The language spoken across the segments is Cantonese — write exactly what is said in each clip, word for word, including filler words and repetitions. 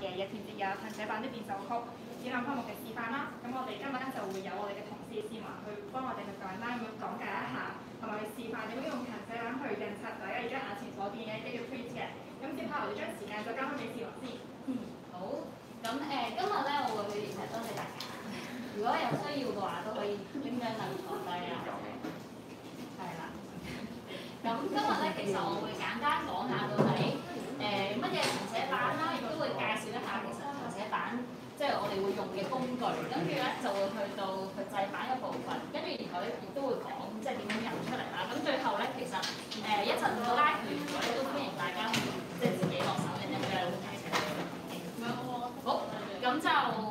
嘅日田節有噴寫版的變奏曲展覽科目嘅示範啦。咁我哋今日咧就會有我哋嘅同事思華去幫我哋去簡單咁講解一下，同埋去示範點樣用噴寫版去印刷大家而家眼前所見嘅一啲叫 print 嘅。咁接下來我哋將時間再交翻俾思華先。 嗯，好。咁誒、呃，今日咧我會其實多謝大家。如果有需要嘅話，都可以拎張凳坐低啊。係啦。咁今日咧，其實我會簡單講下到底誒乜嘢謄寫板啦，亦都會介紹一下其實謄寫板即係我哋會用嘅工具。跟住咧就會去到佢製版嘅部分，跟住然後咧亦都會講即係點樣印出嚟啦。咁最後咧，其實誒、呃、一陣到拉完咗咧，都歡迎大家即係自己落手印印嘅謄寫板。好，咁就。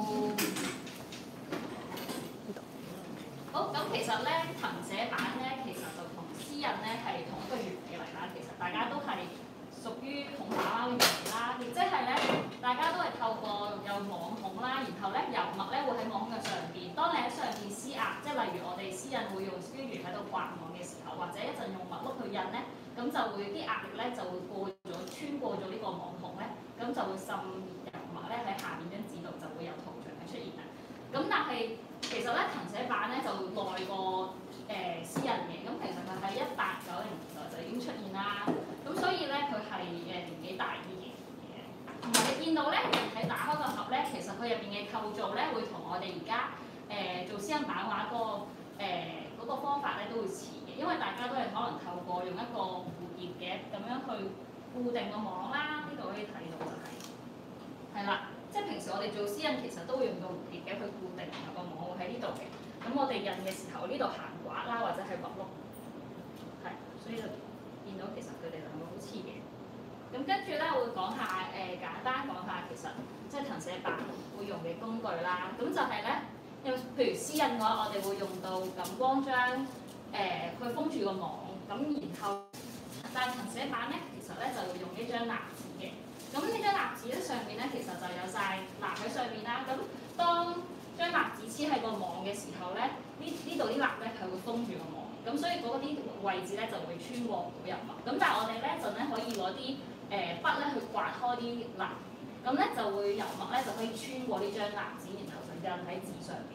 好，咁其實咧，謄寫板咧，其實就同絲印咧係同一個原理嚟啦。其實大家都係屬於孔把嘅原理啦，亦即係咧，大家都係透過有網孔啦，然後咧油墨咧會喺網孔嘅上邊。當你喺上邊施壓，即係例如我哋絲印會用 squeegee 喺度刮網嘅時候，或者一陣用墨碌去印咧，咁就會啲壓力咧就會過咗穿過咗呢個網孔咧，咁就會滲油墨咧喺下面張紙度就會有圖像嘅出現啦。咁但係其實咧，謄寫板咧就耐過誒絲印嘅，咁其實佢喺一八九零年代就已經出現啦。咁所以咧，佢係誒年紀大啲嘅。同埋你見到咧，喺打開個盒咧，其實佢入邊嘅構造咧，會同我哋而家誒做絲印版畫嗰個誒嗰個方法咧都會似嘅，因為大家都係可能透過用一個蝴蝶嘅咁樣去固定個網啦。呢度可以睇到就係係啦。即係平時我哋做絲印其實都會用到蝴蝶嘅去固定，然後個網會喺呢度嘅。咁我哋印嘅時候呢度行刮啦，或者係墨碌，係，所以就見到其實佢哋兩個好似嘅。咁跟住咧，我會講下誒、呃、簡單講下其實即係謄寫板會用嘅工具啦。咁就係咧，因為譬如絲印嘅話，我哋會用到感光漿誒去封住個網，咁然後但係謄寫板咧，其實咧就會用呢張蠟紙嘅。咁呢張蠟紙咧上面咧，其實就有晒蠟喺上面啦。咁當張蠟紙黐喺個網嘅時候咧，呢呢度啲蠟咧係會封住個網，咁所以嗰啲位置咧就會穿過唔到油墨。咁但係我哋咧就咧可以攞啲誒筆咧去刮開啲蠟，咁咧就會油墨咧就可以穿過呢張蠟紙，然後就印喺紙上邊。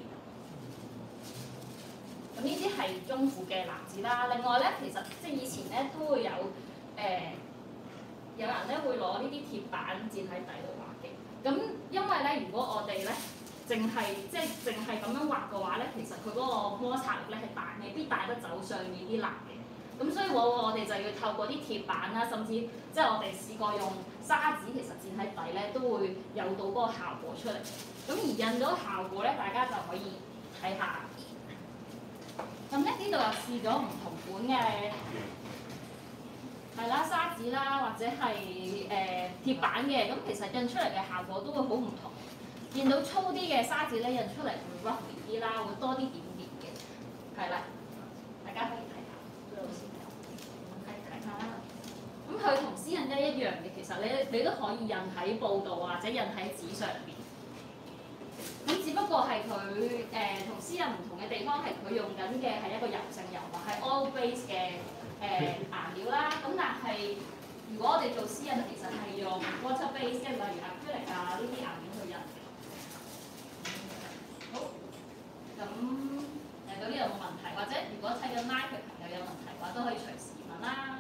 咁呢啲係中附嘅蠟紙啦。另外咧，其實即係以前咧都會有誒。呃有人咧會攞呢啲鐵板墊喺底度畫嘅，咁因為咧，如果我哋咧淨係即係淨係咁樣畫嘅話咧，其實佢嗰個摩擦力咧係大，未必帶得走上面啲蠟嘅。咁所以往往我哋就要透過啲鐵板啦，甚至即係我哋試過用砂紙，其實墊喺底咧都會有到嗰個效果出嚟。咁而印咗效果咧，大家就可以睇下。咁咧呢度又試咗唔同款嘅。係啦，砂紙啦，或者係誒、呃、鐵板嘅，咁其實印出嚟嘅效果都會好唔同。見到粗啲嘅砂紙咧，印出嚟會 rough 啲啦，會多啲點點嘅。係啦，大家可以睇下，睇睇下啦。咁佢同絲印一一樣嘅，其實你你都可以印喺布度或者印喺紙上邊。咁只不過係佢誒同絲印唔同嘅地方係佢用緊嘅係一個油性油墨，係 oil base 嘅。誒、呃、顏料啦，咁但係如果我哋做絲印，其實係用 water base， 即係例如 acrylic 啊呢啲顏料去印嘅。好，咁誒到呢度冇問題，或者如果睇緊 live 嘅朋友有問題嘅話，都可以隨時問啦。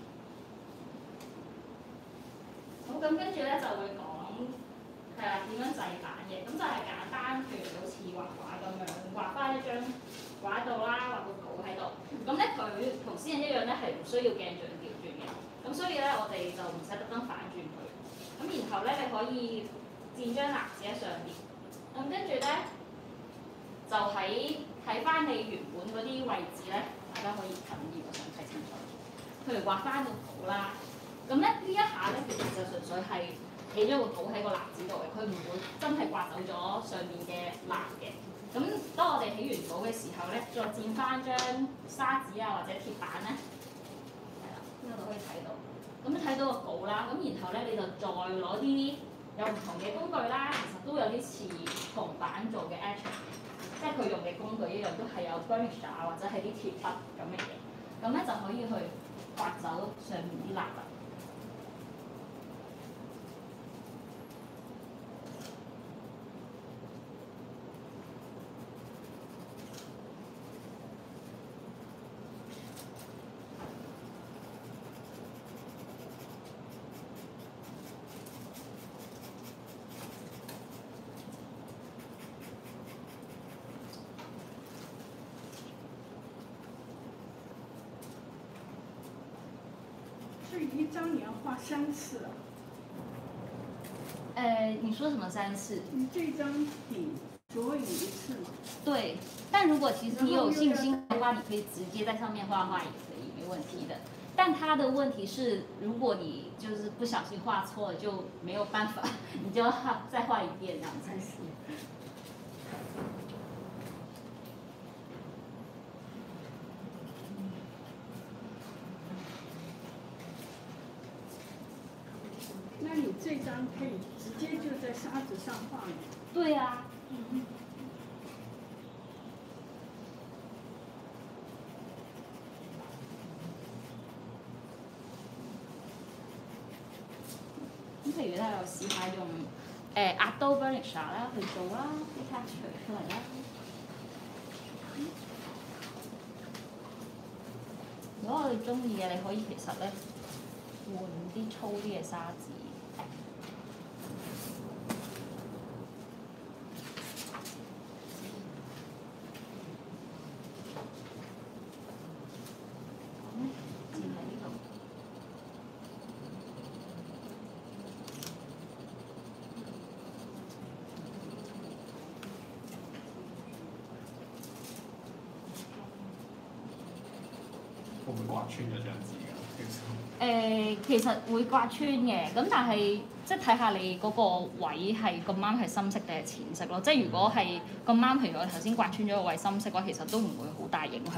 好，咁跟住咧就會講係啦點樣製版嘅，咁就係簡單，譬如好似畫畫咁樣，畫翻一張畫喺度啦，畫個稿喺度。咁咧佢同絲印一樣咧，係唔需要鏡像調轉嘅。咁所以咧，我哋就唔使特登反轉佢。咁然後咧，你可以墊張蠟紙喺上邊。咁跟住咧，就喺睇翻你原本嗰啲位置咧，大家可以近啲，我想睇清楚。譬如畫翻個稿啦，咁咧呢一下咧，其實就純粹係起咗個稿喺個蠟紙度嘅，佢唔會真係刮走咗上面嘅蠟嘅。咁當我哋起完稿嘅時候咧，再墊翻張砂紙啊或者鐵板咧，係啦，呢度都可以睇到。咁睇到個稿啦，咁然後咧你就再攞啲有唔同嘅工具啦，其實都有啲似銅板做嘅 etching， 即係佢用嘅工具一樣都係有 burnish 啊或者係啲鐵筆咁嘅嘢，咁咧就可以去刮走上面啲蠟啦。 所以一张你要画三次啊？ 呃，你说什么三次？ 你这张底着一次嘛？ 对，但如果其实你有信心的话，你可以直接在上面画画也可以，没问题的。但它的问题是，如果你就是不小心画错了，就没有办法，你就要画再画一遍这样子。 那你这张可以直接就在沙子上画吗？ 对啊。 嗯。 咁譬如咧，我試下用誒 Adobe Burnisher 啦去做啦，啲 texture 出嚟啦。如果我哋中意嘅，你可以其實咧換啲粗啲嘅沙紙。 會唔會刮穿咗張紙㗎？ 誒、其實會刮穿嘅，咁但係即係睇下你嗰個位係咁啱係深色定係淺色咯。即係如果係咁啱，譬如我頭先刮穿咗個位深色嘅話，其實都唔會好大影響。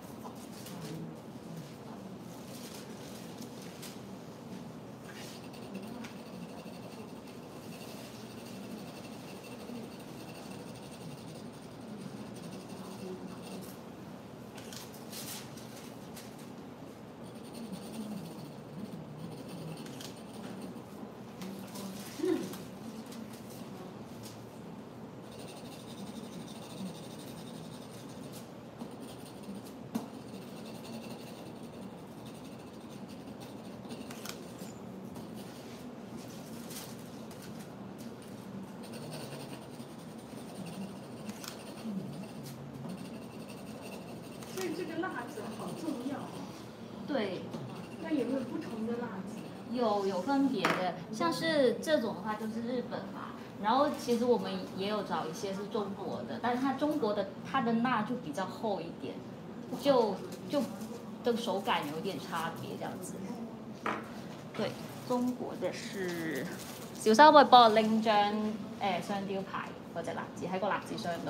所以这个蜡纸好重要。 对。 那有没有不同的蜡纸？ 有有分别的，像是这种的话就是日本嘛，然后其实我们也有找一些是中国的，但是它中国的它的蜡就比较厚一点，就就的手感有点差别这样子。对，中國嘅是小修可以幫我拎張誒雙雕牌嗰隻蠟紙喺個蠟紙箱度。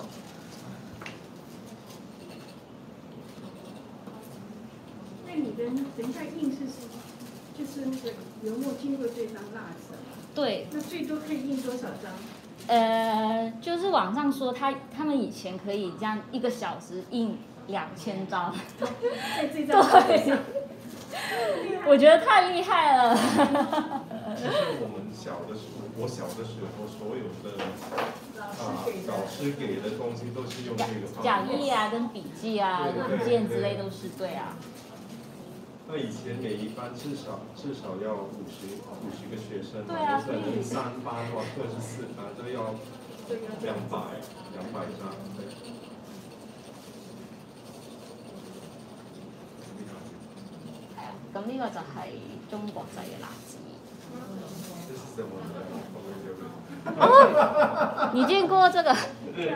那你的人家印是什么？就是那个油墨经过这张蜡纸。 对。 那最多可以印多少张？ 呃，就是网上说他他们以前可以这样一个小时印两千张。 在这张纸上。 我觉得太厉害了。 就是我们小的时候，我小的时候，所有的啊老师给的东西都是用这个方法。 讲义啊，跟笔记啊、文件之类都是对啊。 那以前每一班至少至少要五十五十个学生， 对啊， 可能三班或者是四班都要两百两百张，对。 咁呢個就係中國製嘅蠟紙。哦，你見過這個？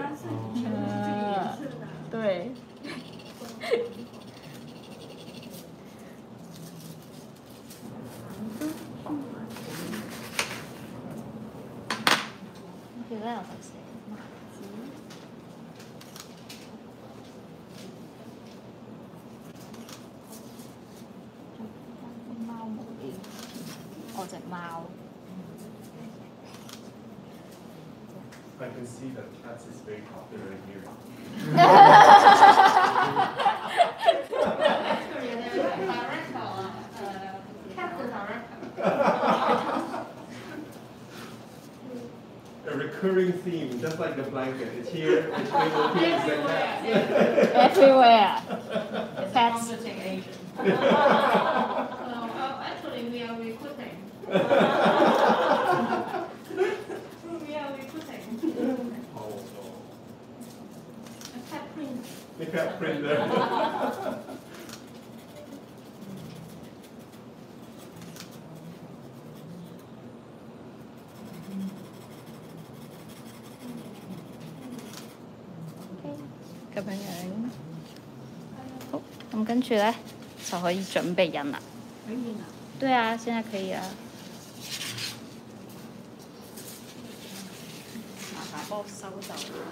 對。其實有時寫蠟紙。貓毛啲，我隻貓。 I can see that cats is very popular in here. A recurring theme, just like the blanket. It's here, it's everywhere. Everywhere. Cats. Oh, actually, we are recruiting. We are recruiting. Oh, A cat print. the cat printer. 咁樣樣。好，咁跟住咧就可以準備印啦。 可以啦。 對啊，現在可以啊。麻煩幫我收走。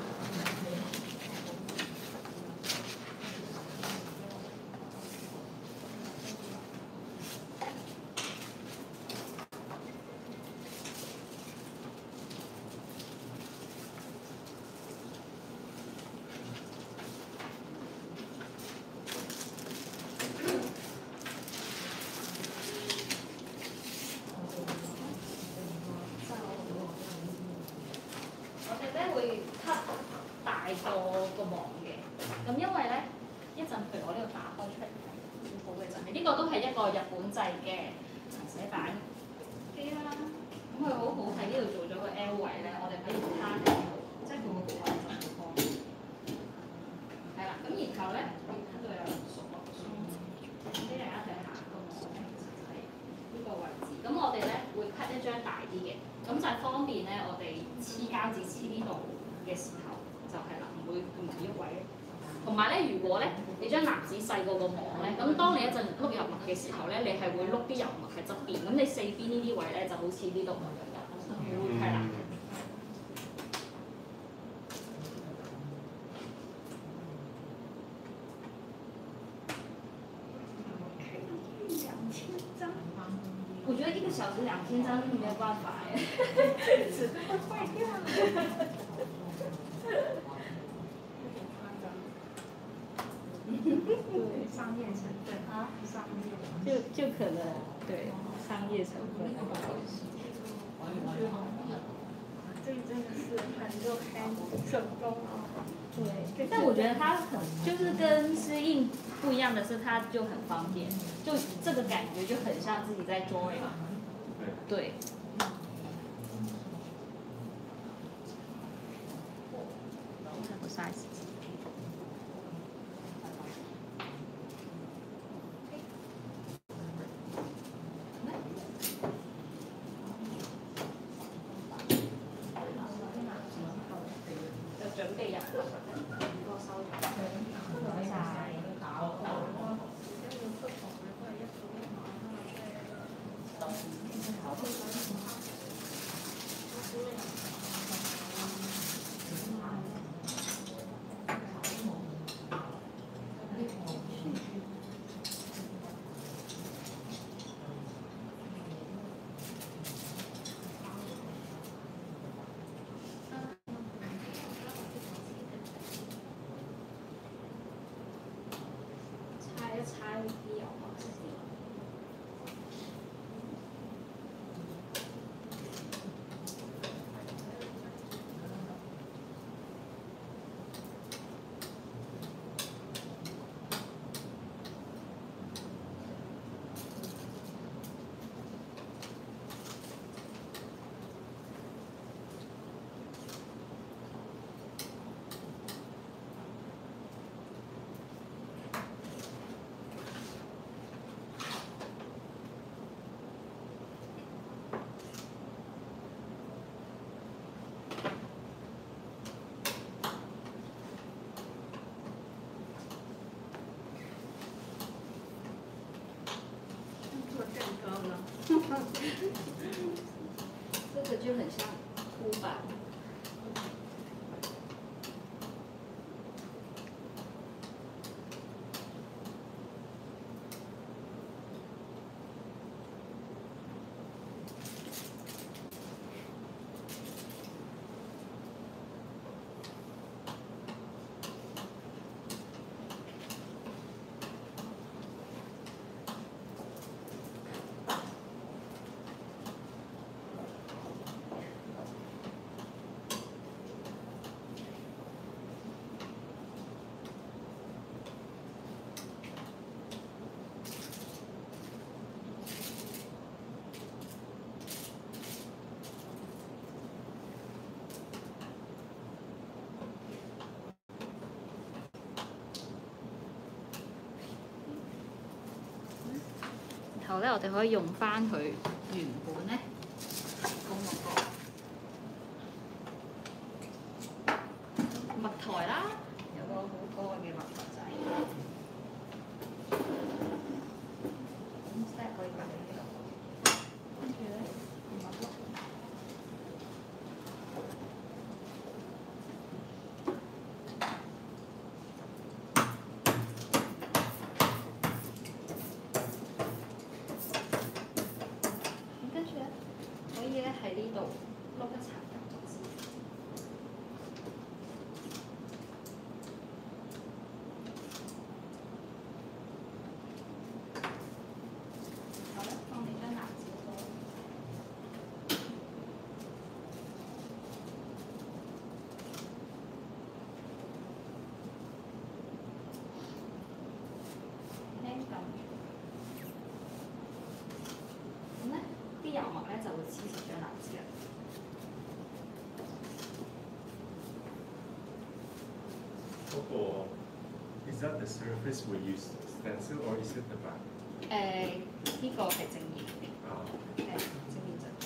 會 cut 大個個網嘅，咁因為咧一陣，譬如我呢度打開出嚟，好嘅就係呢個都係一個日本製嘅層寫板機啦。咁佢好好喺呢度做咗個 L 位咧，我哋可以卡喺度，即係佢個部位就好方便。係啦，咁然後咧，呢度有數落數，俾大家睇下個網咧，其實就係呢個位置。咁我哋咧會 cut 一張大啲嘅。咁就係方便咧，我哋黐膠紙黐呢度嘅時候，就係啦，唔會唔止一位。同埋咧，如果咧你將藍紙細過個網咧，咁當你一陣碌油墨嘅時候咧，你係會碌啲油墨喺側邊，咁你四邊呢啲位咧就好似呢度咁樣嘅，係啦。我覺得一個小時兩千張沒有辦法哎，紙都會壞掉了。 对，商業成分啊， 商業就就可能對商業成分。 這個真的是很多開手工哦。 對，但我覺得它很就是跟絲印不一樣的是，它就很方便，就這個感覺就很像自己在 drawing。對。看個 size。就準備入個收咗，唔該晒。猜一猜啲油墨先。这个就很像凸版。然後咧，我哋可以用翻佢原本咧公落個墨台啦，有個好好嗰個 is that the surface we use stencil or is it the back？ 誒呢個係正面嘅， 啊誒正面就。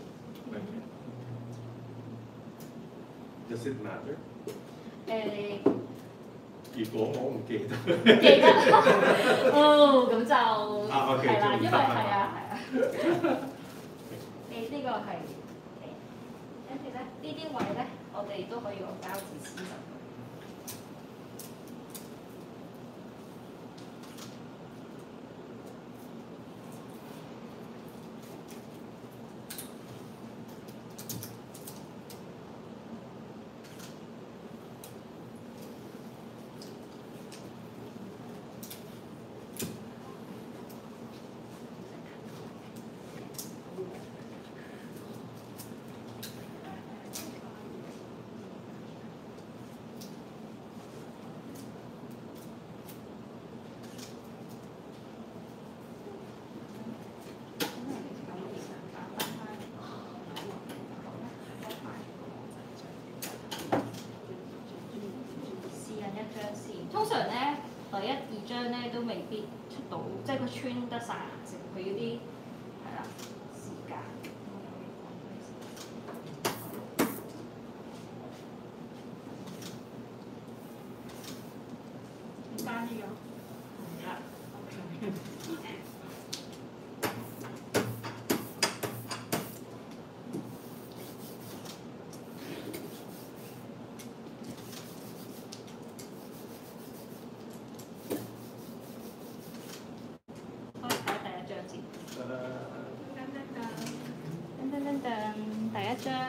，okay。Does it matter？ 誒。 如果我唔記得， 記得，哦，咁就啊，OK， 係啦，因為係係啊係啊。你呢個係誒，跟住咧呢啲位咧，我哋都可以用膠紙黐實佢。通常咧，第一二張咧都未必出到，即係佢穿得晒顏色，佢要啲係啦時間。 單啲咁。 係啦。噔噔噔，第一張。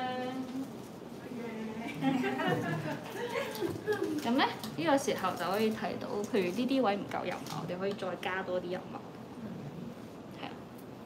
咁咧，呢個時候就可以睇到，譬如呢啲位唔夠油墨，我哋可以再加多啲油墨。係啊。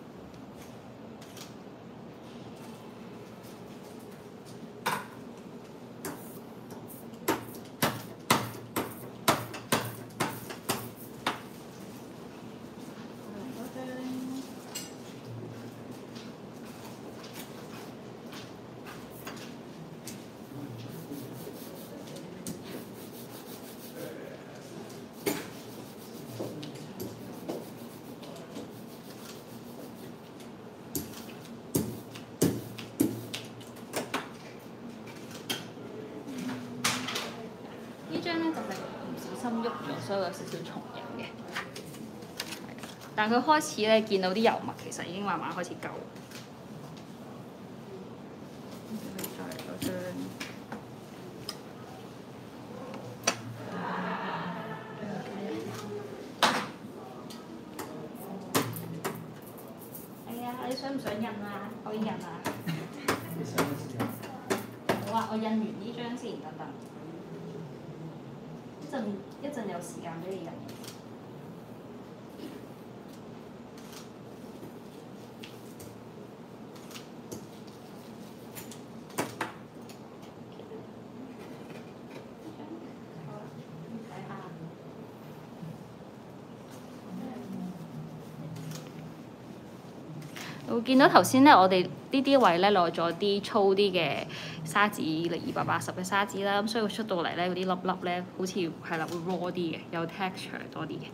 呢張咧就係唔小心喐咗，所以有少少重影嘅。但佢開始咧見到啲油墨，其實已經慢慢開始夠。再嚟嗰張。係啊，你想唔想印啊？可以印啊。好啊，我印完呢張先，等等。一陣一陣有時間俾你印。會見到頭先咧，我哋呢啲位咧落咗啲粗啲嘅砂紙，二百八十嘅砂紙啦，咁所以出到嚟咧嗰啲粒粒咧，好似係啦會 raw 啲嘅，有 texture 多啲嘅。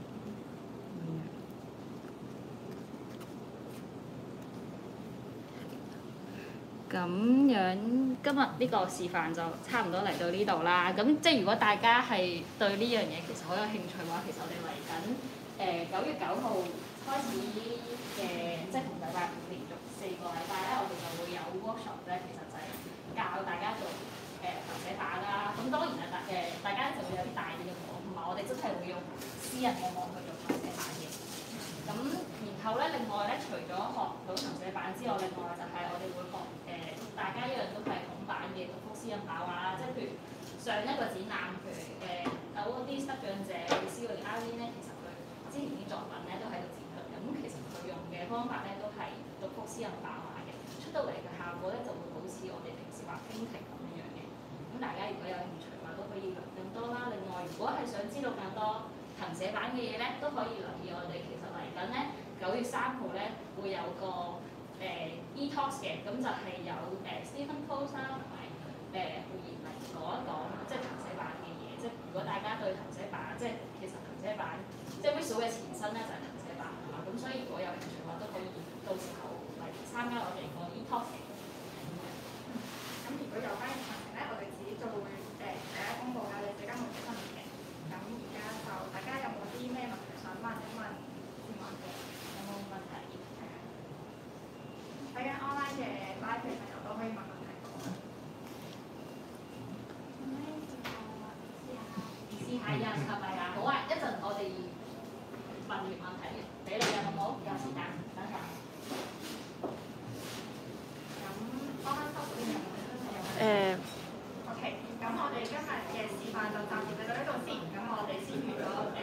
咁樣今日呢個示範就差唔多嚟到呢度啦。咁即係如果大家係對呢樣嘢其實好有興趣嘅話，其實我哋嚟緊誒九月九號開始嘅，即係同禮拜五連續四個禮拜咧，我哋就會有 workshop 咧，其實就係教大家做誒蠶寫板啦。咁當然啊，大誒大家就會有啲大啲嘅網，同埋我哋真係會用私人嘅網去做蠶寫板嘅。咁然後咧，另外咧，除咗學到蠶寫板之外，另外就係我哋會學誒、呃、大家一樣都係孔板嘅獨幅絲印版畫啦。即係譬如上一個展覽，譬如誒有嗰啲得獎者施瑞阿 Lin 咧，其實佢之前啲作品咧都喺度展出嘅。咁其實佢用嘅方法咧都係獨幅絲印版畫嘅，出到嚟嘅效果咧就會好似我哋平時畫蜻蜓咁樣嘅。咁大家如果有興趣嘅話，都可以留更多啦。另外，如果係想知道更多蠶寫板嘅嘢咧，都可以留意我哋其實嚟緊咧九月三號咧會有個誒、呃、e-talks 嘅，咁就係有誒、呃、Stephen Close 啦同埋誒胡言嚟講一講即係蠶寫板嘅嘢。即係如果大家行程咧，我哋自己就會誒大家公佈喺你社交媒體上面嘅。咁而家就大家有冇啲咩問題想問一問先問嘅？ 有冇問題？ 睇緊 online 嘅 live 嘅朋友都可以問問題。 試下印係咪啊？好啊，一陣我哋問完問題俾你啊，好唔好？有時間等陣。 咁 online shop 嗰邊有冇啲朋友問？ 誒 OK，咁我哋今日嘅示範就暫時嚟到呢度先。咁我哋先完咗誒